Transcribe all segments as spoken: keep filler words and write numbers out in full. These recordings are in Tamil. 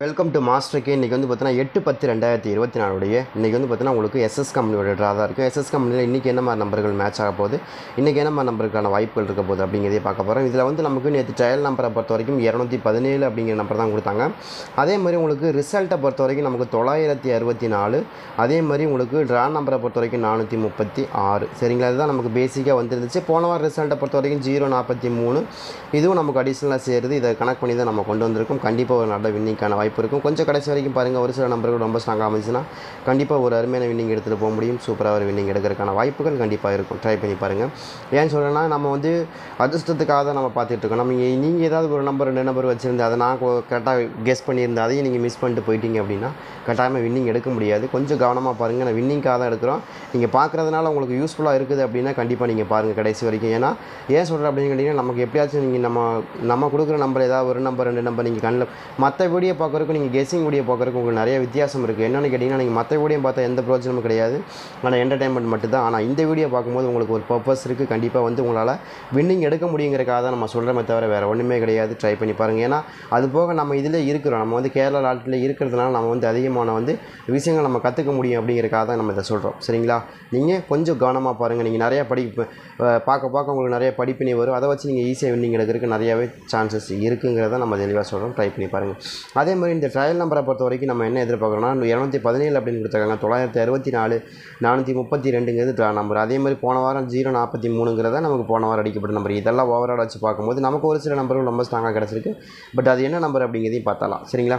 Welcome to master K. இன்றைக்கி வந்து பார்த்தீங்கன்னா எட்டு பத்து ரெண்டாயிரத்தி இருபத்தி நாலுடைய இன்றைக்கி வந்து பார்த்தீங்கன்னா உங்களுக்கு எஸ்எஸ் கம்பெனியோட ட்ரா தான் இருக்குது. எஸ்எஸ் கம்பெனியில் இன்றைக்கி என்ன மாதிரி நம்பர்கள் மேட்ச் ஆக போகுது, இன்றைக்கி என்ன மாதிரி நம்பருக்கான வாய்ப்புகள் இருக்க போகுது அப்படிங்கிறதே பார்க்க போகிறோம். இதில் வந்து நமக்கு நேற்று ட்ரையல் நம்பரை பொறுத்த வரைக்கும் இரநூத்தி பதினேழு அப்படிங்கிற நம்பர் தான் கொடுத்தாங்க. அதே மாதிரி உங்களுக்கு ரிசல்ட்டை பொறுத்த வரைக்கும் நமக்கு தொள்ளாயிரத்தி அறுபத்தி நாலு, அதே மாதிரி உங்களுக்கு ட்ரா நம்பரை பொறுத்த வரைக்கும் நானூற்றி முப்பத்தி ஆறு. சரிங்களா, இதுதான் நமக்கு பேசிக்காக வந்துருந்துச்சு. போன வாரம் ரிசல்ட்டை பொறுத்த வரைக்கும் ஜீரோ நாற்பத்தி மூணு, இதுவும் நமக்கு அடிஷ்னலாக சேருது. இதை கனெக்ட் பண்ணி தான் நம்ம கொண்டு வந்திருக்கோம். கண்டிப்பாக ஒரு நல்ல வின்னிங்கான வாய்ப்பு இருக்கும். கொஞ்சம் கடைசி வரைக்கும் பாருங்கள், ஒரு சில நம்பர்கள் ரொம்ப ஸ்ட்ராங்காக அமைச்சுன்னா கண்டிப்பாக ஒரு அருமையான வின்னிங் எடுத்துகிட்டு போக முடியும். சூப்பராக ஒரு வின்னிங் எடுக்கிறதுக்கான வாய்ப்புகள் கண்டிப்பாக இருக்கும். ட்ரை பண்ணி பாருங்கள். ஏன்னு சொல்லணும்னா, நம்ம வந்து அதிர்ஷ்டத்துக்காக தான் நம்ம பார்த்துட்டு இருக்கோம். நம்ம நீங்கள் ஏதாவது ஒரு நம்பர் ரெண்டு நம்பர் வச்சுருந்து அதை நான் கரெக்டாக கெஸ் பண்ணியிருந்தேன், அதையும் நீங்கள் மிஸ் பண்ணிட்டு போயிட்டீங்க அப்படின்னா கட்டாயமாக வின்னிங் எடுக்க முடியாது. கொஞ்சம் கவனமாக பாருங்கள். நான் வின்னிங்காக தான் எடுக்கிறோம். நீங்கள் பார்க்குறதுனால உங்களுக்கு யூஸ்ஃபுல்லாக இருக்குது அப்படின்னா கண்டிப்பாக நீங்கள் பாருங்கள் கடைசி வரைக்கும். ஏன்னா ஏன் சொல்கிறேன் அப்படின்னு கேட்டிங்கன்னா, நமக்கு எப்படியாச்சும் நீங்கள் நம்ம நம்ம கொடுக்குற நம்பர் ஏதாவது ஒரு நம்பர் ரெண்டு நம்பர் நீங்கள் கண்ணில் மற்ற வீடியோ பார்க்குறதுக்கும் நீங்கள் கெஸ்ஸிங் வீடியோ பார்க்குறதுக்கு உங்களுக்கு நிறைய வித்தியாசம் இருக்குது. என்னென்னு கேட்டிங்கன்னா, நீங்கள் மற்ற வீடியோ பார்த்தா எந்த பிரோஜனமும் கிடையாது, ஆனால் என்டர்டைன்மெண்ட் மட்டும் தான். ஆனால் இந்த வீடியோ பார்க்கும்போது உங்களுக்கு ஒரு பர்பஸ் இருக்குது. கண்டிப்பாக வந்து உங்களால் வின்னிங் எடுக்க முடியுங்கிறக்காக தான் நம்ம சொல்கிறோமே தவிர வேறு ஒன்றுமே கிடையாது. ட்ரை பண்ணி பாருங்கள். ஏன்னா அது போக நம்ம இதில் இருக்கிறோம், நம்ம வந்து கேரளா நாட்டில் இருக்கிறதுனால நம்ம வந்து அதிகமான வந்து விஷயங்கள் நம்ம கற்றுக்க முடியும் அப்படிங்கிறக்காக தான் நம்ம இதை சொல்கிறோம். சரிங்களா, நீங்கள் கொஞ்சம் கவனமாக பாருங்கள். நீங்கள் நிறையா படிப்பு பார்க்க பார்க்க உங்களுக்கு நிறைய படிப்பினை வரும். அதை வச்சு நீங்கள் ஈஸியாக வின்னிங் எடுக்கிறதுக்கு நிறையாவே சான்சஸ் இருக்குங்கிறத நம்ம தெளிவாக சொல்கிறோம். ட்ரை பண்ணி பாருங்கள். அதே மாதிரி இந்த ட்ரையல் நம்பரை பொறுத்த வரைக்கும் நம்ம என்ன எதிர்பார்க்குறோம்னா, இரநூத்தி பதினேழு அப்படின்னு கொடுத்துருக்காங்க. தொள்ளாயிரத்தி அறுபத்தி நாலு நானூற்றி முப்பத்தி ரெண்டுங்கிறது ட்ரா நம்பர். அதே மாதிரி போன வாரம் ஜீரோ நாற்பத்தி மூணுங்கிறத நமக்கு போன வாரம் அடிக்கப்பட்ட நம்பர். இதெல்லாம் ஓவரால் வச்சு பார்க்கும்போது நமக்கு ஒரு சில நம்பர்கள் ரொம்ப ஸ்ட்ராங்காக கிடச்சிருக்கு. பட் அது என்ன நம்பர் அப்படிங்கிறதையும் பார்த்தலாம். சரிங்களா,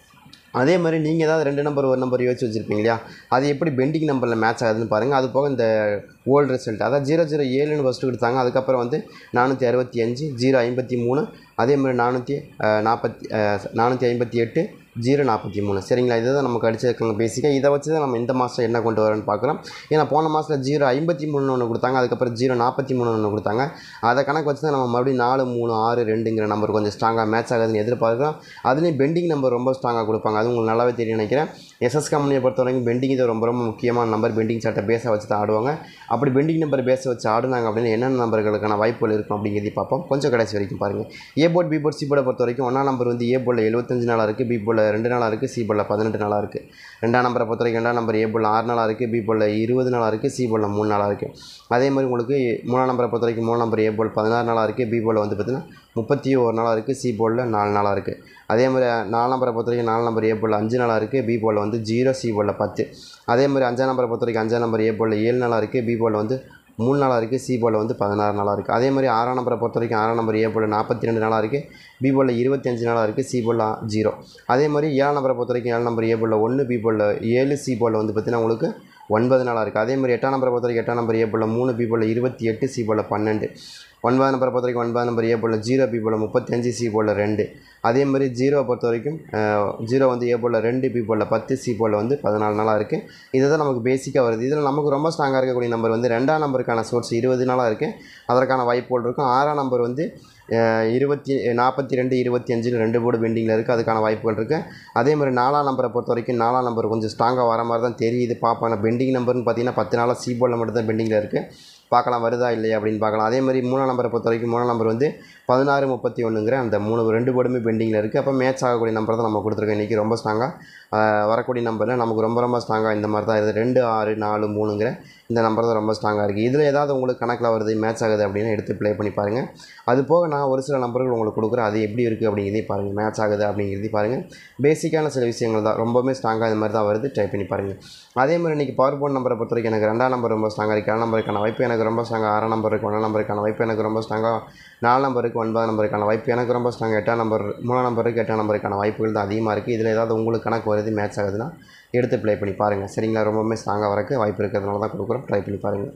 அதே மாதிரி நீங்கள் ஏதாவது ரெண்டு நம்பர் ஒரு நம்பர் யோசிச்சு வச்சுருப்பீங்க இல்லையா, அது எப்படி பெண்டிங் நம்பரில் மேட்ச் ஆகுதுன்னு பாருங்கள். அது போக இந்த ஓல்டு ரிசல்ட், அதாவது ஜீரோ ஜீரோ ஏழுன்னு ஃபஸ்ட்டு கொடுத்தாங்க. அதுக்கப்புறம் வந்து நானூற்றி அறுபத்தி அஞ்சு, ஜீரோ ஐம்பத்தி மூணு, அதே மாதிரி நானூற்றி நாற்பத்தி நானூற்றி ஐம்பத்தி எட்டு, ஜீரோ நாற்பத்தி மூணு. சரிங்களா, இதை தான் நமக்கு அடிச்சிருக்காங்க பேசிக்காக. இதை வச்சு தான் நம்ம இந்த மாதம் என்ன கொண்டு வரோன்னு பார்க்குறோம். ஏன்னா போன மாதத்தில் ஜீரோ ஐம்பத்தி மூணுன்னு ஒன்று கொடுத்தாங்க, அதுக்கப்புறம் ஜீரோ நாற்பத்தி மூணு ஒன்று கொடுத்தாங்க. அதை கணக்கு வச்சு தான் நம்ம மறுபடியும் நாலு மூணு ஆறு ரெண்டுங்கிற நம்பர் கொஞ்சம் ஸ்ட்ராங்காக மேட்ச் ஆகுதுன்னு எதிர்பார்க்குறோம். அதுலேயும் பெண்டிங் நம்பர் ரொம்ப ஸ்ட்ராங்காக கொடுப்பாங்க. அது உங்களுக்கு நல்லாவே தெரியும் நினைக்கிறேன். எஸ்எஸ் கம்பெனியை பொறுத்த வரைக்கும் பெண்டிங் இது ரொம்ப ரொம்ப முக்கியமான நம்பர். பெண்டிங் சார்ட்டை பேஸை வச்சு தான் ஆடுவாங்க. அப்படி பெண்டிங் நம்பர் பேஸை வச்சு ஆடுனாங்க அப்படின்னா என்னென்ன நம்பர்களுக்கான வாய்ப்புகள் இருக்கும் அப்படிங்கிறத பார்ப்போம். கொஞ்சம் கடைசி வரைக்கும் பாருங்கள். A board B board C போர்டை பொறுத்த வரைக்கும் ஒன்றாம் நம்பர் வந்து ஏ போர்டில் எழுபத்தஞ்சு நாளாக இருக்குது, பி போர்டில் ரெண்டு நாளாக இருக்குது, சி போர்டில் பதினெட்டு நாளாக இருக்குது. ரெண்டாம் நம்பரை பொறுத்த வரைக்கும் ரெண்டாம் நம்பர் ஏ போர்டில் ஆறு நாளாக இருக்குது, பி போர்டில் இருபது நாளாக இருக்குது, சி போர்டில் மூணு நாளாக இருக்குது. அதே மாதிரி உங்களுக்கு மூணாம் நம்பரை பொறுத்த வரைக்கும் மூணு நம்பர் ஏ போர்டில் பதினாறு நாளாக இருக்குது, பி போர்டில் வந்து பார்த்திங்கன்னா முப்பத்தி ஒரு நாளாக இருக்குது, சி போர்டில் நாலு நாளாக இருக்குது. அதே மாதிரி நாலு நம்பரை பொறுத்த வரைக்கும் நாலு நம்பர் ஏ போர்டில் அஞ்சு நாளாக இருக்குது, பி போர்டில் வந்து ஜீரோ, சி போர்டில் பத்து. அதே மாதிரி அஞ்சாம் நம்பரை பொறுத்த வரைக்கும் அஞ்சாம் நம்பர் ஏ போர்டில் ஏழு நாளாக இருக்குது, பி போர்டில் வந்து மூணு நாளாக இருக்குது, சி போர்டில் வந்து பதினாறு நாளாக இருக்குது. அதே மாதிரி ஆறாம் நம்பரை பொறுத்த வரைக்கும் ஆறாம் நம்பர் ஏ போர்டில் நாற்பத்தி ரெண்டு நாளாக இருக்குது, பி போர்டில் இருபத்தஞ்சு நாளாக இருக்குது, சி போர்டில் ஜீரோ. அதே மாதிரி ஏழாம் நம்பரை பொறுத்த வரைக்கும் ஏழு நம்பர் ஏ போர்டில் ஒன்று, பி போர்டில் ஏழு, சி போர்டில் வந்து பார்த்திங்கன்னா உங்களுக்கு ஒன்பது நாளாக இருக்குது. அதே மாதிரி எட்டாம் நம்பரை பொறுத்த வரைக்கும் எட்டாம் நம்பர் ஏ போர்டில் மூணு, பி போர்டில் இருபத்தி எட்டு, சி போர்டில் பன்னெண்டு. ஒன்பது நம்பரை பொறுத்த வரைக்கும் ஒன்பது நம்பர் ஏ போர்டில் ஜீரோ, பி போர்டில் முப்பத்தஞ்சு, சி போர்டில் ரெண்டு. அதே மாதிரி ஜீரோவை பொறுத்த வரைக்கும் ஜீரோ வந்து ஏ போர்டில் ரெண்டு, பி போர்டில் பத்து, சி போர்டில் வந்து பதினாலு நாளாக இருக்குது. இதை தான் நமக்கு பேசிக்காக வருது. இதில் நமக்கு ரொம்ப ஸ்ட்ராங்காக இருக்கக்கூடிய நம்பர் வந்து ரெண்டாம் நம்பருக்கான சோர்ஸ் இருபது நாளாக இருக்குது, அதற்கான வாய்ப்புகள் இருக்கும். ஆறாம் நம்பர் வந்து இருபத்தி நாற்பத்தி ரெண்டு இருபத்தி அஞ்சுன்னு ரெண்டு போர்டு பெண்டிங்கில் இருக்குது, அதுக்கான வாய்ப்புகள் இருக்குது. அதே மாதிரி நாலாம் நம்பரை பொறுத்த வரைக்கும் நாலாம் நம்பர் கொஞ்சம் ஸ்ட்ராங்காக வர மாதிரி தான் தெரியுது. பார்ப்பேன் பெண்டிங் நம்பர்னு பார்த்தீங்கன்னா பத்து நாளாக சி போர்டில் மட்டும் தான் பெண்டிங்கில் இருக்குது. பார்க்கலாம் வருதா இல்லையா அப்படின்னு பார்க்கலாம். அதே மாதிரி மூணாம் நம்பரை பொறுத்த வரைக்கும் மூணாம் நம்பர் வந்து பதினாறு முப்பத்தி ஒன்றுங்கிற அந்த மூணு ரெண்டு போர்டுமே பெண்டிங்கில் இருக்குது. அப்போ மேட்ச் ஆகக்கூடிய நம்பர் தான் நம்ம கொடுத்துருக்கோம். இன்றைக்கி ரொம்ப ஸ்ட்ராங்காக வரக்கூடிய நம்பரில் நமக்கு ரொம்ப ரொம்ப ஸ்ட்ராங்காக இந்த மாதிரி தான் இருக்குது. ரெண்டு ஆறு நாலு மூணுங்கிற இந்த நம்பர் தான் ரொம்ப ஸ்ட்ராங்காக இருக்குது. இதில் ஏதாவது உங்களுக்கு கணக்கில் வருது மேட்ச் ஆகுது அப்படின்னா எடுத்து ப்ளே பண்ணி பாருங்கள். அது போக நான் ஒரு சில நம்பர்கள் உங்களுக்கு கொடுக்குறேன், அது எப்படி இருக்குது அப்படிங்கிறதையும் பாருங்கள். மேட்ச் ஆகுது அப்படிங்கிறதையும் பாருங்கள். பேசிக்கான சில விஷயங்கள் தான், ரொம்பவுமே ஸ்ட்ராங்காக இந்த மாதிரி தான் வருது. ட்ரை பண்ணி பாருங்கள். அதே மாதிரி இன்றைக்கி பவர் போர்ட் நம்பரை பொறுத்த வரைக்கும் எனக்கு ரெண்டாம் நம்பர் ரொம்ப ஸ்ட்ராங்காக இருக்குது, ஏழாம் நம்பருக்கான வாய்ப்பு எனக்கு ரொம்ப ஸ்ட்ராங்காக, ஆறாம் நம்பருக்கு ஒன்றாம் நம்பருக்கான வாய்ப்பு எனக்கு ரொம்ப ஸ்ட்ராங்காக, நாலு நம்பருக்கு ஒன்பதாம் நம்பருக்கான வாய்ப்பு எனக்கு ரொம்ப ஸ்ட்ராங்காக, எட்டாம் நம்பர் மூணாம் நம்பருக்கு எட்டாம் நம்பருக்கான வாய்ப்புகள் தான் அதிகமாக இருக்குது. இதில் ஏதாவது உங்களுக்கு கணக்கு வருது மேட்ச் ஆகுதுன்னா எடுத்து ப்ளே பண்ணி பாருங்கள். சரிங்களா, ரொம்பவுமே ஸ்ட்ராங்காக வரக்கு வாய்ப்பு இருக்கிறதுனால தான் கொடுக்குறோம். ட்ரை பண்ணி பாருங்கள்.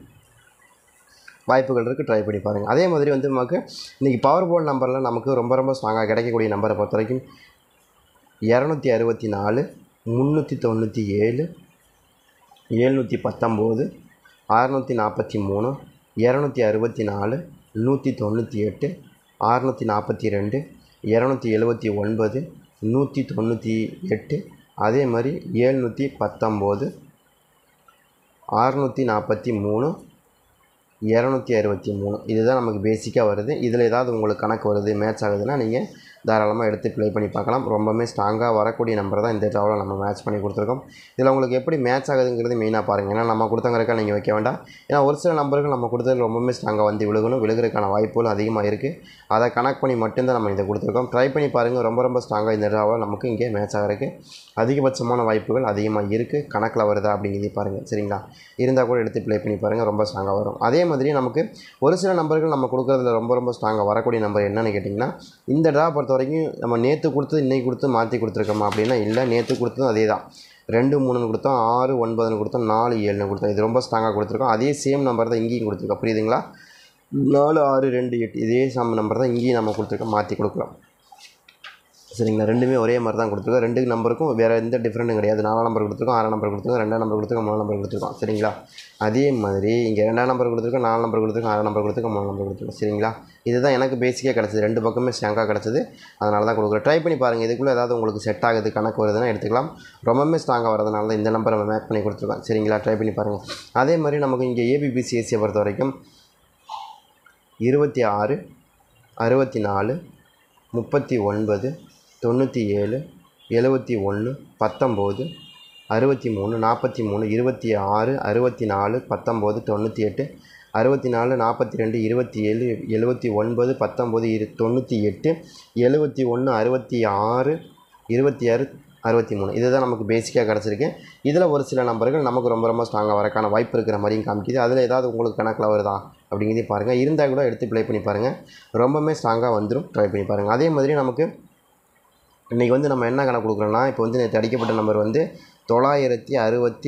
வாய்ப்புகள் இருக்குது, ட்ரை பண்ணி பாருங்கள். அதே மாதிரி வந்து நமக்கு இன்றைக்கி பவர் போர்ட் நம்பரில் நமக்கு ரொம்ப ரொம்ப ஸ்ட்ராங்காக கிடைக்கக்கூடிய நம்பரை பொறுத்த வரைக்கும் இரநூத்தி அறுபத்தி நாலு, முந்நூற்றி தொண்ணூற்றி ஏழு, எழுநூற்றி பத்தொம்போது, அறநூற்றி நாற்பத்தி மூணு, இரநூத்தி அறுபத்தி நாலு, நூற்றி தொண்ணூற்றி எட்டு, அறநூற்றி நாற்பத்தி ரெண்டு, இரநூத்தி எழுபத்தி ஒன்பது, நூற்றி தொண்ணூற்றி எட்டு, அதே மாதிரி ஏழ்நூற்றி பத்தொம்போது, அறநூற்றி நாற்பத்தி மூணு, இரநூத்தி அறுபத்தி மூணு. இதுதான் நமக்கு பேசிக்காக வருது. இதில் ஏதாவது உங்களுக்கு கணக்கு வருது மேட்ச் ஆகுதுன்னா நீங்கள் தாராளமாக எடுத்து ப்ளே பண்ணி பார்க்கலாம். ரொம்பவுமே ஸ்ட்ராங்காக வரக்கூடிய நம்பர் தான் இந்த ட்ராவில் நம்ம மேட்ச் பண்ணி கொடுத்துருக்கோம். இதில் உங்களுக்கு எப்படி மேட்ச் ஆகுதுங்கிறது மெயினாக பாருங்கள். ஏன்னா நம்ம கொடுத்தங்கிறக்கா நீங்கள் வைக்க வேண்டாம். ஏன்னா ஒரு சில நம்பர்கள் நம்ம கொடுத்தது ரொம்பவுமே ஸ்ட்ராங்காக வந்து விழுகணும், விழுகிறதுக்கான வாய்ப்புகள் அதிகமாக இருக்குது. அதை கனெக்ட் பண்ணி மட்டும்தான் நம்ம இதை கொடுத்துருக்கோம். ட்ரை பண்ணி பாருங்கள். ரொம்ப ரொம்ப ஸ்ட்ராங்காக இந்த ட்ராவில் நமக்கு இங்கே மேட்ச் ஆகிறதுக்கு அதிகபட்சமான வாய்ப்புகள் அதிகமாக இருக்குது. கணக்கில் வருதா அப்படிங்கிறதே பாருங்கள். சரிங்களா? இருந்தால் கூட எடுத்து ப்ளே பண்ணி பாருங்கள். ரொம்ப ஸ்ட்ராங்காக வரும். அதே மாதிரி நமக்கு ஒரு சில நம்பர்கள் நம்ம கொடுக்குறதுல ரொம்ப ரொம்ப ஸ்ட்ராங்காக வரக்கூடிய நம்பர் என்னென்னு கேட்டிங்கன்னா, இந்த ட்ரா பொறுத்த வரைக்கும் நம்ம நேற்று கொடுத்து இன்றைக்கி கொடுத்து மாற்றி கொடுத்துருக்கோமா அப்படின்னா இல்லை, நேற்று கொடுத்ததும் அதே தான். ரெண்டு மூணுன்னு கொடுத்தோம், ஆறு ஒன்பதுன்னு கொடுத்தோம், நாலு ஏழுன்னு கொடுத்தோம். இது ரொம்ப ஸ்ட்ராங்காக கொடுத்துருக்கோம். அதே சேம் நம்பர் தான் இங்கேயும் கொடுத்துருக்கோம். புரியுதுங்களா? நாலு ஆறு ரெண்டு எட்டு இதே சம் நம்பர் தான் இங்கேயும் நம்ம கொடுத்துருக்கோம். மாற்றி கொடுக்கலாம். சரிங்களா? ரெண்டுமே ஒரே மாதிரி தான் கொடுத்துருக்கோம். ரெண்டு நம்பருக்கும் வேறு எந்த டிஃப்ரெண்ட்டும் கிடையாது. நாலாம் நம்பர் கொடுத்துருக்கோம், ஆறாம் நம்பர் கொடுத்துருக்கோம், ரெண்டாம் நம்பர் கொடுத்துருக்கோம், மூணு நம்பர் கொடுத்துருக்கோம். சரிங்களா? அதே மாதிரி இங்கே ரெண்டாம் நம்பர் கொடுத்துருக்கோம், நாலு நம்பர் கொடுத்துருக்கோம், ஆறாம் நம்பர் கொடுத்துருக்கோம், மூணு நம்பர் கொடுத்துருக்கோம். சரிங்களா? இதுதான் எனக்கு பேசிக்காக கிடச்சிது. ரெண்டு பக்கமே ஸ்ட்ராங்காக கிடச்சிது. அதனால தான் கொடுக்குறேன். ட்ரை பண்ணி பாருங்கள். இதுக்குள்ளே ஏதாவது உங்களுக்கு செட் ஆகுது, கணக்கு வருதுன்னா எடுத்துக்கலாம். ரொம்பவே ஸ்ட்ராங்காக வரதுனால தான் இந்த நம்பர் நம்ம மேக் பண்ணி கொடுத்துருக்கோம். சரிங்களா? ட்ரை பண்ணி பாருங்கள். அதே மாதிரி நமக்கு இங்கே ஏபிபிசிஎஸ்சியை பொறுத்த வரைக்கும் இருபத்தி ஆறு அறுபத்தி நாலு முப்பத்தி ஒன்பது தொண்ணூற்றி ஏழு எழுபத்தி ஒன்று பத்தொம்போது அறுபத்தி மூணு நாற்பத்தி மூணு இருபத்தி ஆறு அறுபத்தி நாலு பத்தொம்போது தொண்ணூற்றி எட்டு அறுபத்தி நாலு நாற்பத்தி ரெண்டு இருபத்தி ஏழு எழுபத்தி ஒன்பது பத்தொம்போது இரு தொண்ணூற்றி எட்டு எழுபத்தி ஒன்று அறுபத்தி ஆறு இருபத்தி ஆறு அறுபத்தி மூணு இதுதான் நமக்கு பேசிக்காக கிடச்சிருக்கு. இதில் ஒரு சில நம்பர்கள் நமக்கு ரொம்ப ரொம்ப ஸ்ட்ராங்காக வரக்கான வாய்ப்பு இருக்கிற மாதிரியும் காமிக்குது. அதில் ஏதாவது உங்களுக்கு கணக்கில் வருதா அப்படிங்கிறதையும் பாருங்கள். இருந்தால் கூட எடுத்து ப்ளே பண்ணி பாருங்கள். ரொம்பவுமே ஸ்ட்ராங்காக வந்துடும். ட்ரை பண்ணி பாருங்கள். அதே மாதிரி நமக்கு இன்றைக்கி வந்து நம்ம என்ன கணக்கு கொடுக்குறோன்னா, இப்போ வந்து நேற்று அடிக்கப்பட்ட நம்பர் வந்து தொள்ளாயிரத்தி அறுபத்தி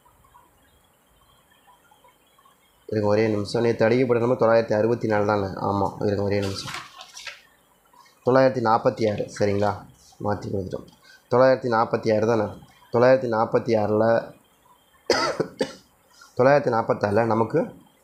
இருக்க ஒரே நிமிஷம் நேற்று அடிக்கப்பட்ட நம்பர் தொள்ளாயிரத்தி அறுபத்தி நாலு தானே? ஆமாம், இருக்க ஒரே நிமிஷம் தொள்ளாயிரத்தி நாற்பத்தி ஆறு. சரிங்களா? மாற்றி கொடுத்துட்டோம். தொள்ளாயிரத்தி நாற்பத்தி ஆறு தானே? தொள்ளாயிரத்தி நாற்பத்தி ஆறில் தொள்ளாயிரத்தி நாற்பத்தாறில் நமக்கு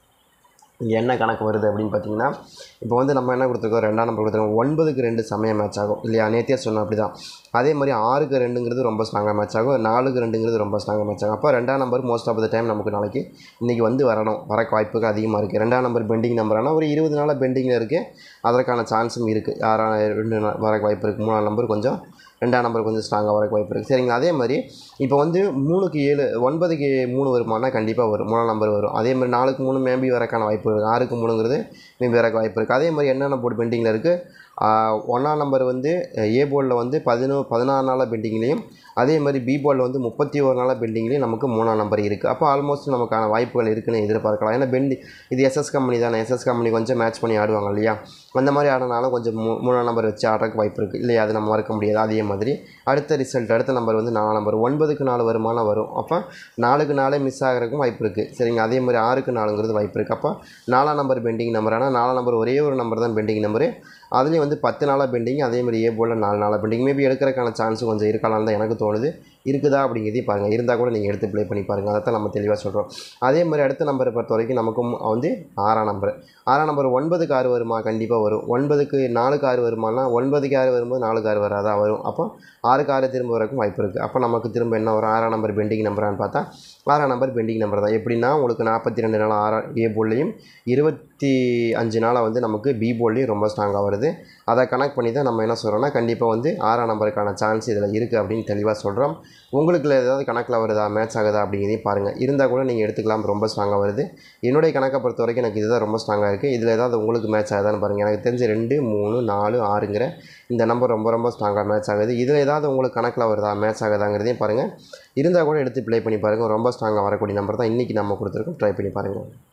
இங்கே என்ன கணக்கு வருது அப்படின்னு பார்த்தீங்கன்னா, இப்போ வந்து நம்ம என்ன கொடுத்துருக்கோம், ரெண்டாம் நம்பர் கொடுத்துருக்கோம். ஒன்பதுக்கு ரெண்டு சமயம் மேட்ச் ஆகும் இல்லையா? நேத்தியே சொன்னோம் அப்படி தான். அதே மாதிரி ஆறுக்கு ரெண்டுங்கிறது ரொம்ப ஸ்ட்ராங்காக மேட்ச் ஆகும், நாலுக்கு ரெண்டுங்கிறது ரொம்ப ஸ்ட்ராங்காக மேட்ச் ஆகும். அப்போ ரெண்டாம் number most of the time நமக்கு நாளைக்கு இன்றைக்கி வந்து வரணும், வரக்கு வாய்ப்புகள் அதிகமாக இருக்குது. ரெண்டாம் நம்பர் பெண்டிங் நம்பர் ஆனால் ஒரு இருபது நாளாக பெண்டிங்கில் இருக்குது. அதற்கான சான்ஸும் இருக்குது. ஆறாம் ரெண்டு வரக்கு வாய்ப்பு இருக்குது. மூணாம் நம்பர் கொஞ்சம் ரெண்டாம் நம்பர் கொஞ்சம் ஸ்ட்ராங்காக வரக்கு வாய்ப்பு இருக்குது. சரிங்களா? அதே மாதிரி இப்போ வந்து மூணுக்கு ஏழு ஒன்பதுக்கு மூணு வருமானா கண்டிப்பாக வரும், மூணாம் நம்பர் வரும். அதே மாதிரி நாலுக்கு மூணு மேபி வரக்கான வாய்ப்பு இருக்குது. ஆறுக்கு மூணுங்கிறது மேபி வரக்கு வாய்ப்பு இருக்குது. அதே மாதிரி என்னென்ன போர்டு பெண்டிங்கில் இருக்குது, ஒன்றாம் நம்பர் வந்து ஏ போர்டில் வந்து பதினோ பதினாறு நாளாக பெண்டிங்லேயும், அதே மாதிரி பி போர்டில் வந்து முப்பத்தி ஒரு நாளாக பெண்டிங்லேயும் நமக்கு மூணாம் நம்பர் இருக்குது. அப்போ ஆல்மோஸ்ட் நமக்கான வாய்ப்புகள் இருக்குன்னு எதிர்பார்க்கலாம். ஏன்னா பெண்டி இது எஸ்எஸ் கம்பெனி தானே, எஸ்எஸ் கம்பெனி கொஞ்சம் மேட்ச் பண்ணி ஆடுவாங்க இல்லையா? அந்த மாதிரி ஆடினாலும் கொஞ்சம் மூ மூணாம் நம்பர் வச்சு ஆடுறதுக்கு வாய்ப்பு இருக்குது இல்லையா? அது நம்ம மறக்க முடியாது. அதே மாதிரி அடுத்த ரிசல்ட் அடுத்த நம்பர் வந்து நாலாம் நம்பர் ஒன்பதுக்கு நாலு வருமானம் வரும். அப்போ நாலுக்கு நாலே மிஸ் ஆகிறதுக்கும் வாய்ப்பு இருக்குது. சரிங்க? அதே மாதிரி ஆறுக்கு நாலுங்கிறது வாய்ப்பு இருக்குது. அப்போ நாலாம் நம்பர் பெண்டிங் நம்பர். ஆனால் நாலாம் நம்பர் ஒரே ஒரு நம்பர் தான் பெண்டிங் நம்பரு. அதுலேயும் வந்து பத்து நாளாக பெண்டிங். அதே மாதிரி ஏ போர்டில் நாலு நாளாக பெண்டிங். மேபி எடுக்கிறதுக்கான சான்ஸும் கொஞ்சம் இருக்கலாம்னு தான் எனக்கு தோணுது. இருக்குதா அப்படிங்கிறதையும் பாருங்கள். இருந்தால் கூட நீங்கள் எடுத்து ப்ளே பண்ணி பாருங்கள். அதை தான் நம்ம தெளிவாக சொல்கிறோம். அதே மாதிரி அடுத்த நம்பரை பொறுத்த வரைக்கும் நமக்கும் வந்து ஆறாம் நம்பர். ஆறாம் நம்பர் ஒன்பதுக்கு ஆறு வருமா? கண்டிப்பாக வரும். ஒன்பதுக்கு நாலுக்கு ஆறு வருமானா ஒன்பதுக்கு ஆறு வரும்போது நாலுக்கு ஆறு வராதா? வரும். அப்போ ஆறுக்கு ஆறு திரும்ப வரக்கும் வாய்ப்பு இருக்குது. அப்போ நமக்கு திரும்ப என்ன வரும்? ஆறாம் நம்பர் பெண்டிங் நம்பரான்னு பார்த்தா ஆறாம் நம்பர் பெண்டிங் நம்பர் தான். எப்படின்னா உங்களுக்கு நாற்பத்தி ரெண்டு நாள் ஆறாம் ஏ போர்ட்லேயும் இருபத்தி அஞ்சு நாளாக வந்து நமக்கு பி போர்ட்லேயும் ரொம்ப ஸ்ட்ராங்காக வருது. அதை கனெக்ட் பண்ணி தான் நம்ம என்ன சொல்கிறோம்னா, கண்டிப்பாக வந்து ஆறாம் நம்பருக்கான சான்ஸ் இதில் இருக்குது அப்படின்னு தெளிவாக சொல்கிறோம். உங்களுக்கு ஏதாவது கணக்கில் வருதா, மேட்ச் ஆகுதா அப்படிங்கிறதையும் பாருங்கள். இருந்தால் கூட நீங்கள் எடுத்துக்கலாம். ரொம்ப ஸ்ட்ராங்காக வருது. என்னுடைய கணக்கை பொறுத்த வரைக்கும் எனக்கு இதுதான் ரொம்ப ஸ்ட்ராங்காக இருக்குது. இதில் ஏதாவது உங்களுக்கு மேட்ச் ஆகுதான்னு பாருங்கள். எனக்கு தெரிஞ்சு ரெண்டு மூணு நாலு ஆறுங்கிற இந்த நம்பர் ரொம்ப ரொம்ப ஸ்ட்ராங்காக மேட்ச் ஆகுது. இதில் ஏதாவது உங்களுக்கு கணக்கில் வருதா, மேட்ச் ஆகுதாங்கிறதையும் பாருங்கள். இருந்தால் கூட எடுத்து ப்ளே பண்ணி பாருங்கள். ரொம்ப ஸ்ட்ராங்காக வரக்கூடிய நம்பர் தான் இன்றைக்கி நம்ம கொடுத்துருக்கோம். ட்ரை பண்ணி பாருங்கள்.